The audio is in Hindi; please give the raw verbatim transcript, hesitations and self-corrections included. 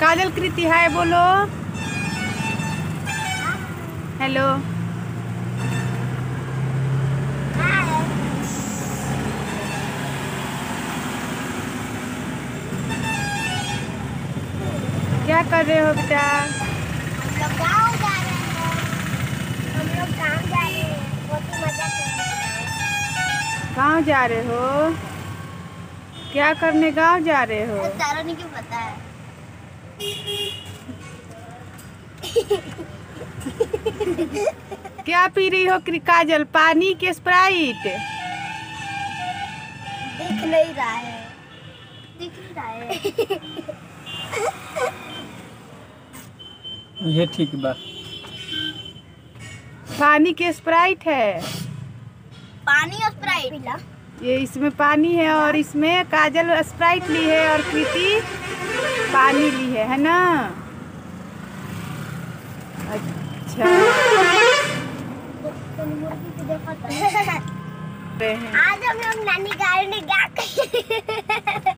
काजल कृति हाय बोलो। हेलो क्या कर रहे हो बेटा? हम लोग गाँव जा रहे हैं। हम लोग गाँव जा रहे हैं। बहुत ही मजा कर रहे हैं। गाँव जा रहे हो? क्या करने गाँव जा रहे हो? तारा नहीं क्यों पता है? क्या पी रही हो काजल? पानी के स्प्राइट? दिख नहीं रहा है। दिख नहीं रहा है। ये ठीक बा। पानी के स्प्राइट है। पानी और स्प्राइट पिला। ये इसमें पानी है और इसमें काजल स्प्राइट ली है और कृति पानी ली है, है ना? अच्छा आज हम लोग नानी गाड़ी में क्या